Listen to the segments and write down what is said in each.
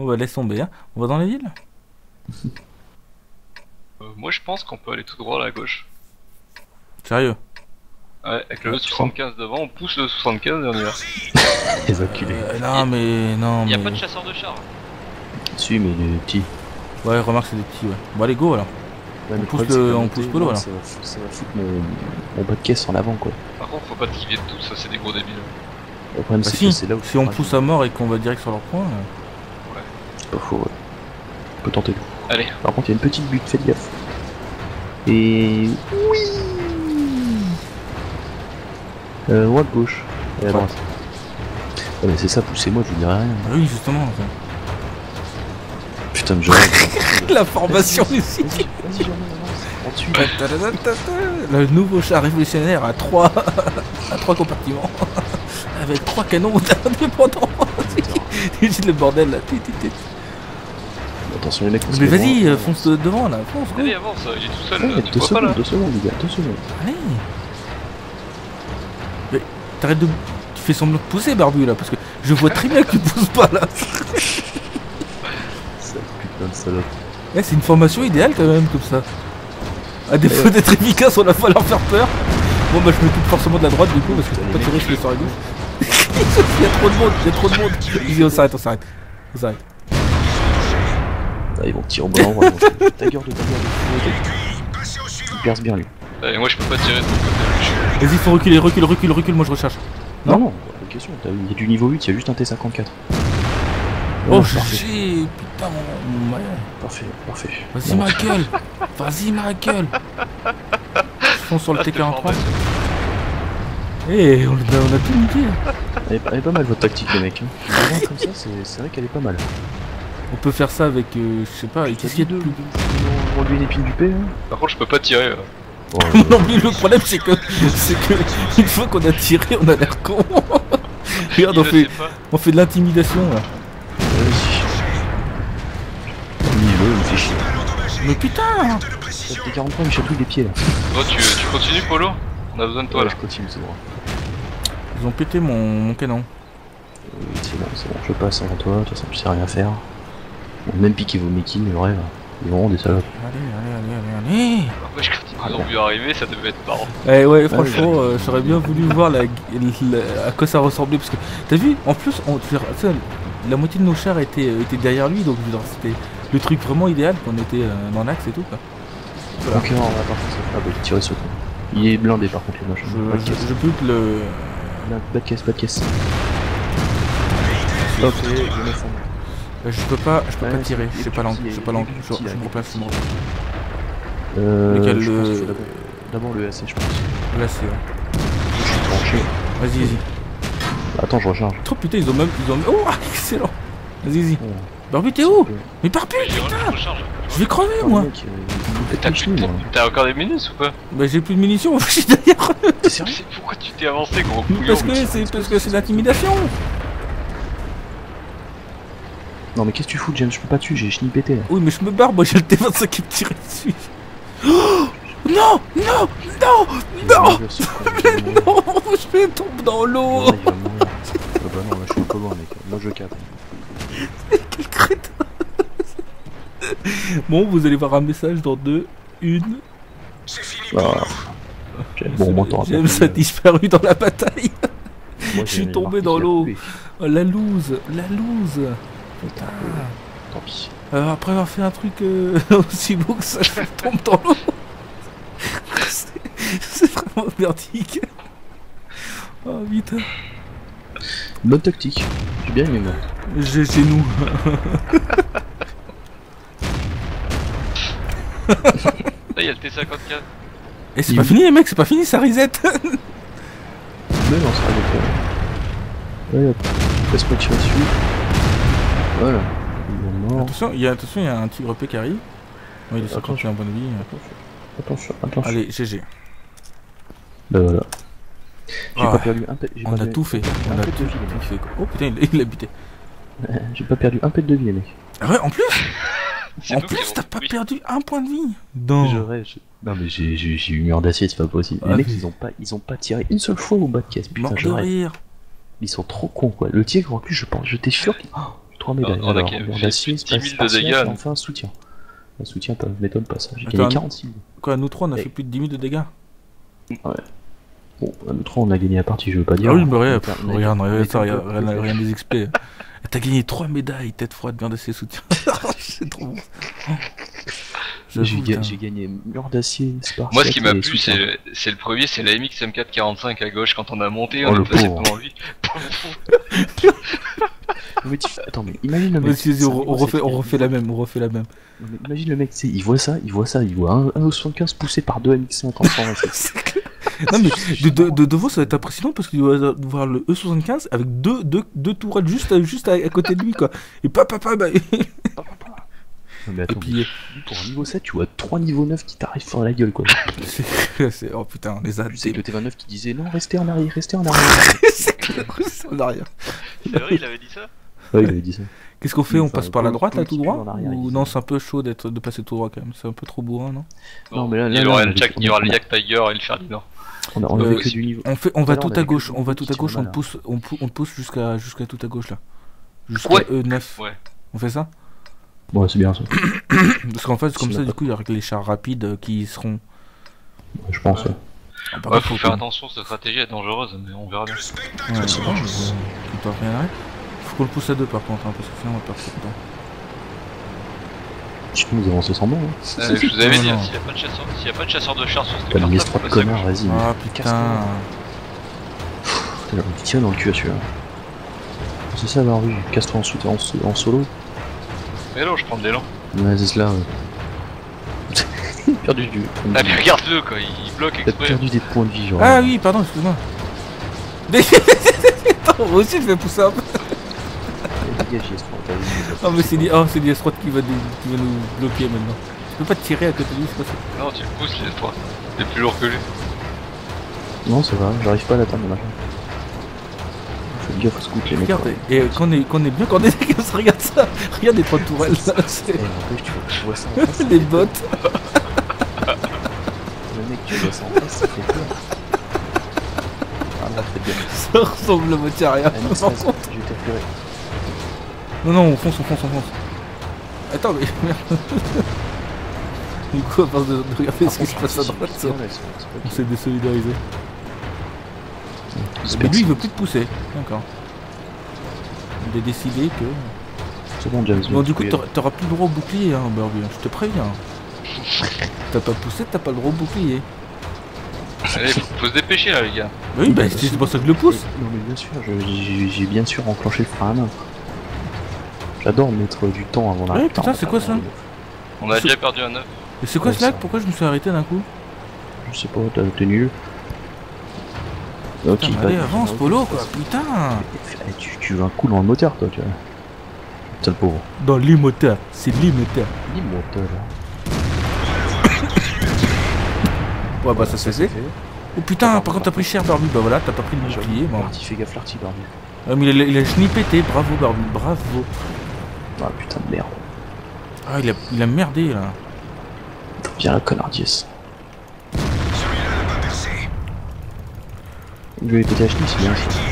Bon bah laisse tomber, hein. On va dans les villes. Moi je pense qu'on peut aller tout droit à la gauche. Sérieux? Ouais, avec le 75 devant, on pousse le 75 et on y va. Les enculés. Non mais... Non Y'a mais... pas de chasseur de chars. Si, mais les petits. Ouais, remarque c'est des petits, ouais. Bon allez go alors. Ouais, On pousse le- on pousse Polo, là. Ça va foutre mon bas de caisse en avant, quoi. Par contre, faut pas qu'ils viennent tous, ça c'est des gros débiles. Le problème, Bah c'est si, que c'est là où si on pousse à mort et qu'on va direct sur leur point... C'est pas faux, ouais. On peut tenter. Allez. Par contre, il y a une petite butte, faites gaffe. Et... Oui. Droite, gauche. Et à droite. Ouais, mais c'est ça, poussez-moi, je vous dirai rien. Ah oui, justement. Ça. Putain, mais je rêve. La formation ici. Vas-y, j'en avance. Le nouveau char révolutionnaire à 3 à 3 compartiments. Avec 3 canons indépendants. C'est le bordel là. Attention les mecs. Mais vas-y, fonce devant là, fonce go. Allez, avance, il est tout seul, Ouais, tu vois pas là. 2 secondes, les gars, 2 secondes. Allez. Mais t'arrêtes de... Tu fais semblant de pousser Barbu là, parce que je vois très bien que tu pousses pas là. Ça putain de salope. Ouais, c'est une formation idéale quand même comme ça. À défaut d'être efficace, on a fallu leur faire peur. Bon bah je me coupe forcément de la droite du coup parce que je peux pas tirer sur les sur la gauche. Il y a trop de monde, il y a trop de monde. Vas-y, on s'arrête, on s'arrête. On s'arrête. Ah, ils vont tirer au bon endroit. Ta gueule de il perce bien lui. Et moi je peux pas tirer de mon côté. Vas-y, faut reculer, recule, moi je recharge. Non, non, pas de question. Il y a du niveau 8, il y a juste un T54. Oh, parfait. GG, putain, ouais. Parfait, parfait. Vas-y, ma gueule. Vas-y, ma gueule. Je fonce sur le T43. Eh, on a tout niqué. Elle est pas mal votre tactique, les mecs. Hein. Comme ça, c'est vrai qu'elle est pas mal. On peut faire ça avec, je sais pas, qu'est-ce qu'il y a de plus. On lui l'épine du P. Hein. Par contre, je peux pas tirer. Non, mais le problème c'est que une fois qu'on a tiré, on a l'air con. Regarde, on fait de l'intimidation là. Vas-y. Il me fait chier. Mais putain. Ça fait 40 points, il me chatouille les pieds là. Toi, tu continues, Polo? On a besoin de toi Ouais, là. je continue, c'est bon. Ils ont pété mon canon. C'est bon, je passe avant toi, de toute façon tu sais rien faire. Bon, même piquer vos méquines, le rêve. Ils vont des salopes. Allez. Après, quand ils ont vu arriver, ça devait être marrant. Eh ouais, franchement, j'aurais bien voulu voir à quoi ça ressemblait parce que t'as vu, en plus, la moitié de nos chars était derrière lui, donc c'était le truc vraiment idéal qu'on était dans l'axe et tout quoi. Voilà. Ok, on va partir ça. Ah bah il tirait sur toi. Il est blindé par contre le machin. Je bute le... Pas de caisse. Ok, Je peux pas tirer, j'ai pas l'angle, je me replace. Lequel le... D'abord le AC je pense. Là c'est ouais. Je suis tranché. Vas-y. Attends, je recharge. Oh putain, ils ont même... Oh, excellent. Vas-y. Barbu, t'es où? Mais Barbu, putain. Je vais crever moi. T'as encore des minutes ou pas? Bah j'ai plus de munitions, je suis derrière eux. T'es sérieux? Pourquoi tu t'es avancé, gros couillon? Parce que c'est de l'intimidation. Non mais qu'est-ce que tu fous, James? Je peux pas tuer, j'ai ch'ni pété là. Oui mais je me barre, moi j'ai le T25 qui me tire dessus. Oh non, non, je tombe dans l'eau. Il va mourir. Bah non, là je suis un peu loin mec. Moi je capte. Quel crétin. Bon, vous allez voir un message dans 2, 1. Bon, moi t'auras pas. James a disparu dans la bataille. Moi, je suis tombé dans l'eau. Oh, la loose. Putain. Tant pis. Après avoir fait un truc aussi beau que ça, je tombe dans l'eau. C'est vraiment merdique. Oh putain. Bonne tactique. J'ai bien aimé moi. Chez nous. Là, il y a le T54. Et c'est pas fini les mecs, c'est pas fini, ça reset. Mais non, c'est pas des ouais, laisse-moi tirer dessus. Voilà. Il est mort. Attention, il y a un tigre P qui arrive. Ouais, il est 51 bonne vie. Attention. Allez, GG. Bah voilà. J'ai pas perdu un pet. On a tout fait. On a tout fait. Oh putain, il a buté. J'ai pas perdu un pet de vie, les mecs. Ah ouais, en plus t'as pas perdu un point de vie. Non. Je rêve. Non mais j'ai eu mur d'acier, c'est pas possible. Les mecs, ils ont pas tiré une seule fois au bas de caisse. Putain, mort de rire. Ils sont trop cons quoi. Le tigre en plus, j'étais sûr qu'il... 3 médailles. On a Alors, fait mur d'acier, 10 000 de spartiate, dégâts. et enfin soutien. Le soutien, ça m'étonne pas ça. J'ai Attends, gagné 46 000. Quoi, nous trois on a Et- fait plus de 10 000 de dégâts? Bon, nous 3 on a gagné la partie, je veux pas dire. Ah oui, mais regarde, On a- regarde, on a- regarde ça, on a- regarde les XP. T'as gagné 3 médailles, tête froide, mur d'acier, soutien. C'est trop bon. J'avoue, putain. J'ai gagné mur d'acier, spartiate. Moi, ce qui m'a et plu, soutien. c'est le premier, c'est la MX M445 à gauche quand on a monté, Oh, on le est passé pauvre. devant lui. Mais attends, mais imagine le mec. Vas-y, vas-y, on refait la même, on refait la même. Non, mais imagine le mec, tu sais, il voit ça, il voit un 75 poussé par 2 MX50 sans réflexe. Non mais de devant ça va être impressionnant parce qu'il va voir le E75 avec deux tourelles juste à côté de lui quoi. Et papa bah... Non, mais Et attends, puis pour un niveau 7, tu vois 3 niveaux 9 qui t'arrivent sur la gueule quoi. oh putain on les a Tu sais, dé- le T29 qui disait non, restez en arrière, restez en arrière. C'est clair, c'est en arrière. C'est vrai, il avait dit ça? Ouais, il avait dit ça. Qu'est-ce qu'on fait? On Enfin, passe par la pour- droite là pour tout le droit? en arrière, Ou il non dit. c'est un peu chaud de passer tout droit quand même, c'est un peu trop bourrin non? Non, mais là, il y là, aura on le Jack, avait- il y aura le Jack Tiger et le Ferdinand. On avait Euh, que du niveau. On va Alors, tout on à avait gauche, que on va tout à petit gauche, on mal, te pousse jusqu'à tout à gauche là. Jusqu'à Ouais. E9. Ouais. On fait ça? Ouais, c'est bien ça. Parce qu'en fait comme Si, ça on a du pas- coup il y aura que les chars rapides qui seront... Ouais, je pense. Ouais. Ah, par Ouais, contre, faut faire attention, cette stratégie est dangereuse, mais on verra bien. Ouais, c'est bon, on peut rien arrêter. Faut qu'on le pousse à deux par contre, hein, parce que sinon on va perdre trop de temps. Je peux nous avancer sans moi. Hein. Je vous avais dit, Non, non. s'il n'y a pas de chasseur de chars sur cette T'as carte, mis là, ce 3 faut passer à connard, gauche. vas-y. Ah Casse-toi. putain. Putain, on tire dans le cul à celui-là. C'est ça, Barbu, casse-toi en solo. Mais non, je prends de l'élan. Ouais, c'est cela. Perdu du. Ah, mais regarde-le, quoi, il bloque T'as exprès. perdu des points de vie, genre. Ah oui, pardon, excuse-moi. Attends, moi aussi je vais pousser un peu. Dégage, JS3, vas-y. Oh mais c'est l'IS3 qui va nous bloquer maintenant. Tu peux pas te tirer à côté de lui, c'est pas ça. Non, tu le pousses, les trois. T'es plus lourd que lui. Non, ça va, j'arrive pas à l'atteindre, machin. Fais gaffe, faut se couper les mecs. Regarde, quoi. et qu'on est bien cordé, regarde ça. Regarde les trois tourelles là, Eh, c'est en plus, tu vois ça en face. les bottes. Le mec, tu vois ça en face, ça fait peur. Ah là, faites gaffe. Ça ressemble à moitié à rien. Ah, non, ça, je vais t'appuyer. Non, on fonce. Attends, mais merde. Du coup, à force de regarder ce qui se passe à droite, ça, on s'est désolidarisé. Mais lui, il veut plus te pousser. D'accord. Il a décidé que... C'est bon, James. Bon, du coup, t'auras plus le droit au bouclier, hein, Burby. Je te préviens. T'as pas poussé, t'as pas le droit au bouclier. Allez, faut se dépêcher là, les gars. Oui, bah, c'est pour ça que je le pousse. Non, mais bien sûr, j'ai bien sûr enclenché le frein à main. J'adore mettre du temps avant d'arriver. Ouais, putain, c'est quoi ça? On a déjà perdu un 9. Et c'est quoi Ouais, ce lag? ça. Pourquoi je me suis arrêté d'un coup? Je sais pas, t'es nul. Ok, Putain, mais allez, avance, Polo, quoi. Putain. Tu veux un coup dans le moteur, toi, tu vois. Putain, le pauvre. Dans l'imoteur. C'est l'imoteur. Il est moteur, là. Ouais, bah, ça c'est fait. Oh putain, par contre, t'as pris cher, Burby. Bah voilà, t'as pas pris le bouclier. Bon. L'arty, fais gaffe, l'arty, Barbu. Mais il a schnippété. Bravo, Burby. Bravo. Ah, putain de merde. Ah, il a merdé là. Viens la connardiesse. Je vais péter la chenille, c'est bien ça.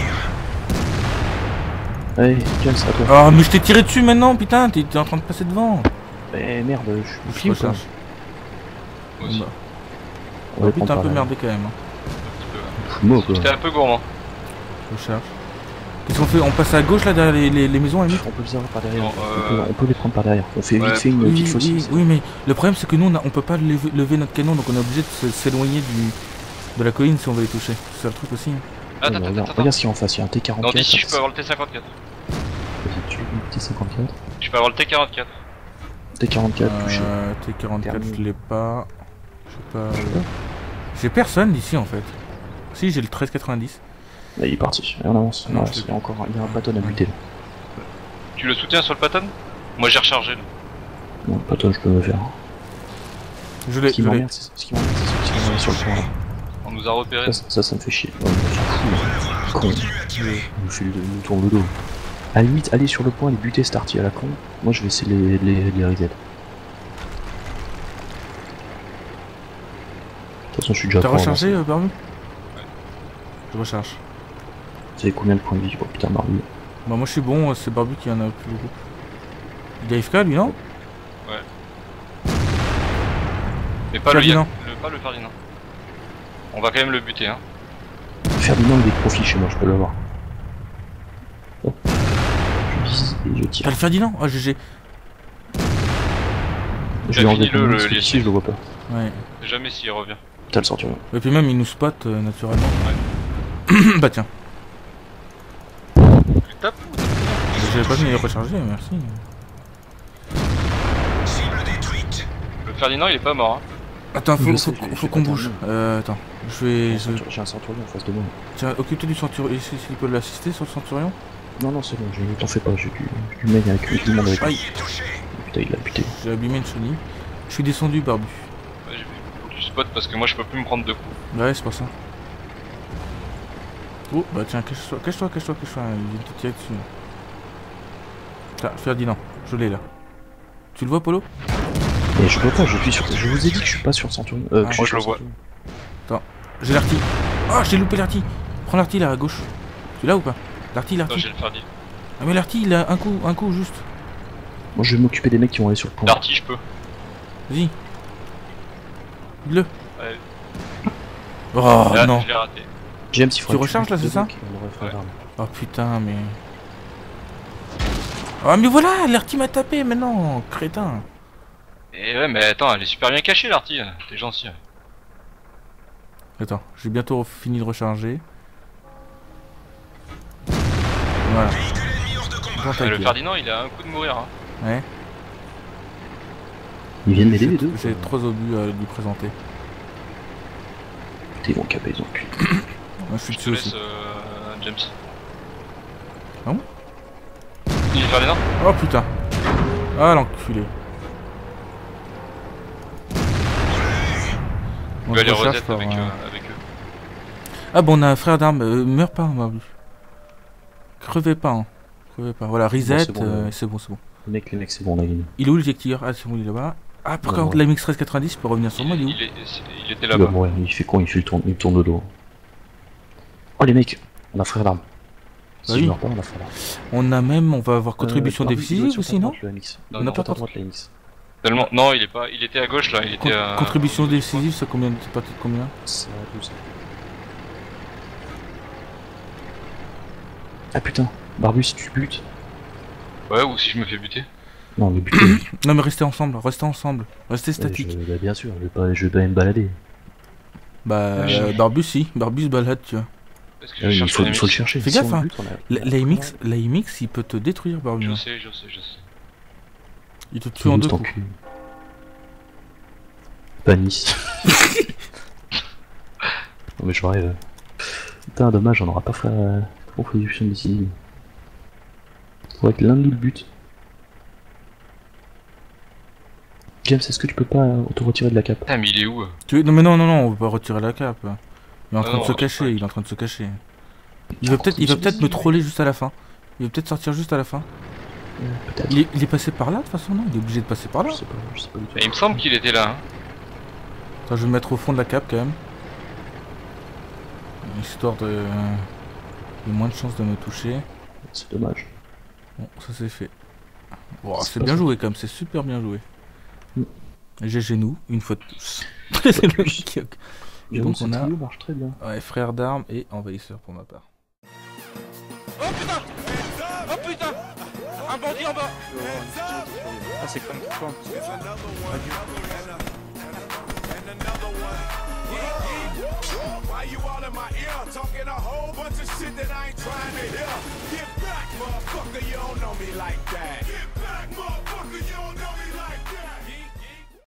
Allez, James, à toi. Ah, mais je t'ai tiré dessus maintenant, putain. T'es en train de passer devant. Eh merde, je suis Je bouclier ou pas? recharge. Moi aussi. Bah, On va Burby, t'es un prendre peu par là. merdé quand même. Hein. Moi, quoi. J'étais un peu gourmand. Je recharge. Qu'est-ce qu'on fait? On passe à gauche là derrière les maisons à la limite? On peut les avoir par derrière. Non, On peut les prendre par derrière. On fait ouais, vite fait une Oui, petite faucille. oui, oui, mais le problème c'est que nous on peut pas lever notre canon donc on est obligé de s'éloigner de la colline si on veut les toucher. C'est ça le truc aussi. Hein. Attends, Regarde, attends. regarde si en face il y a un T44. Non, d'ici, je peux avoir le T54. Vas-y, tu le T54. Je peux avoir le T44. T44 touché. T44 Terminé. je l'ai pas. Je sais pas. J'ai personne d'ici en fait. Si j'ai le 1390. Là, il est parti. Et on avance. Non, Non, je il y a encore il y a un bâton à buter là. Tu le soutiens sur le patton? Moi j'ai rechargé là. Non, le bâton, je peux me faire. Je l'ai. Ce qui m'emmerde, c'est ce qui m'emmerde, c'est ce qui m'emmerde sur le point là. On nous a repéré. Ça me fait chier. Ouais, on s'en fout. Con. Il nous tourne le dos. À la limite, allez sur le point, les buter Starty à la con. Moi, je vais essayer les reset. De toute façon, je suis déjà T'as fort, rechargé là. Barbu? Je recharge. Vous avez combien de points de vie? Oh putain, Barbu. Bah moi je suis bon, c'est Barbu qui en a plus beaucoup. Il est AFK lui non? Mais pas Ferdinand. pas le Ferdinand. On va quand même le buter hein. Ferdinand il est profil chez moi, je peux l'avoir. Oh. Je vise et je tire. T'as le Ferdinand? Oh GG. Je vais enlever fini-le, le parce que ici je le vois pas. Ouais. Jamais s'il revient. T'as le centurion. Et puis même il nous spot naturellement. Ouais. Bah tiens. Tu tapes ou t'as J'avais pas fini de recharger, merci. Le Ferdinand il est pas mort hein. Attends, Je sais, faut j'ai qu'on pas bouge. terminé. Attends, je vais... J'ai un centurion en face de moi. Tiens, occupe-toi du centurion, s'il peut l'assister sur le centurion. Non, c'est bon, t'en fais pas, j'ai du mec avec tout le monde avec lui. Aïe. Putain, il l'a buté. J'ai abîmé une chenille. Je suis descendu, Barbu. Ouais, j'ai vu du spot parce que moi je peux plus me prendre 2 coups. Ouais, c'est pas ça. Oh, bah tiens, cache-toi, il vient de te tirer dessus. Là, Ferdinand, je l'ai là. Tu le vois, Polo? Mais je vois pas, je suis sur. Je vous ai dit que je suis pas sur le centurion. Que moi, suis je sur le vois. centurion. Attends, j'ai l'arty. Oh, j'ai loupé l'arty. Prends l'arty là, à gauche. Tu l'as ou pas? L'arty. Non, j'ai le Ferdinand. Ah mais l'arty, il a un coup juste. Moi je vais m'occuper des mecs qui vont aller sur le pont. Darty je peux. Vas-y. Le. Ouais. Oh Là, non. je l'ai raté. James, il faut. Tu recharges, là, c'est ça? Ouais. Oh putain, mais... Oh mais voilà, l'arty m'a tapé maintenant, crétin. Et ouais mais attends, elle est super bien cachée l'arty, t'es gentil. Attends, j'ai bientôt fini de recharger. Voilà. Bon, ta Le gueule. Ferdinand il a un coup de mourir hein. Ouais. Ils viennent m'aider les deux. J'ai trop obus à lui présenter. Putain, ils vont caper, ils ont pu. Moi je suis Je te dessus laisse aussi. James. Ah bon? Il est Ferdinand? Oh putain. Ah l'enculé. On va aller recharge reset par, avec eux. Ah bon, on a un frère d'armes, meurs pas, Barbu. Crevez pas, hein. Crevez pas. Voilà, reset, c'est bon, c'est bon, c'est bon. Les mecs, c'est bon, on a gagné. Il est où l'éjecteur? Ah, c'est bon, il est là-bas. Ah, par Ouais, contre, ouais. la MX1390 peut revenir sur moi, il est où? Il était Il va là-bas. mourir, il fait con, il tourne le dos. Oh les mecs, on a frère d'armes. Si Oui. je meurs pas, on a frère d'armes. On va avoir contribution décisive aussi, non? Non, non, pas à droite la MX. Tellement... Non, il est pas. Il était à gauche là, il était à. Contribution décisive, ça combien? C'est pas de combien? C'est à 12. Ah putain, Barbu si tu butes. Ouais, ou si je me fais buter. Non, mais buter. Non mais restez ensemble, restez statique. Bien sûr, je vais pas aller me balader. Bah, Ouais, Barbus si, Barbus se balade, tu vois. Parce que Ah oui, je il cherche faut la le MX. chercher. Fais Si gaffe, on hein. bute, on a- L'AMX, il peut te détruire, Barbus. Je hein. sais. Il te tue en deux coups. Pas Nice. Non mais je rêve. Putain, dommage, on aura pas fait contribution décisive. Faudrait que l'un de nous le bute. James, est-ce que tu peux pas te retirer de la cape? Putain, mais il est où? Non mais non, on va pas retirer la cape. Il est en train de non, se on cacher, va pas. il est en train de se cacher. Il va peut-être me troller juste à la fin. Il va peut-être sortir juste à la fin. Peut-être. Il est passé par là de toute façon, non? Il est obligé de passer par là. Je sais pas du tout. Mais il me semble qu'il était là. Hein. Attends, je vais me mettre au fond de la cape quand même. Histoire de... Il y a moins de chances de me toucher. C'est dommage. Bon, ça c'est fait. Wow, C'est c'est pas bien ça. joué quand même, c'est super bien joué. Mm. GG nous, une fois de plus. C'est le mec qui- Et J'avoue, donc ce on a trio marche très bien. ouais, frère d'armes et envahisseur pour ma part. Oh putain! Oh putain! Un bandit en bas! Ah, c'est comme ça. Why you all in my ear talking a whole bunch of shit that I ain't trying to hear? Get back, motherfucker, you don't know me like that.